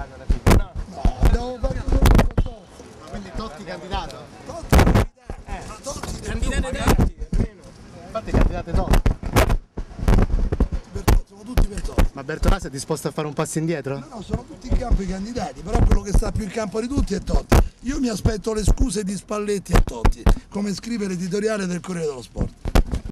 Milano alla fine, no? No, abbiamo fatto solo con Totti. Ma quindi Totti candidato? Totti candidato. Ma Totti Candidate Totti, è vero. Infatti candidate Totti. sono tutti per Totti. Ma Bertolaso è disposto a fare un passo indietro? No, sono tutti in campo i candidati, però quello che sta più in campo di tutti è Totti. Io mi aspetto le scuse di Spalletti a Totti, come scrive l'editoriale del Corriere dello Sport.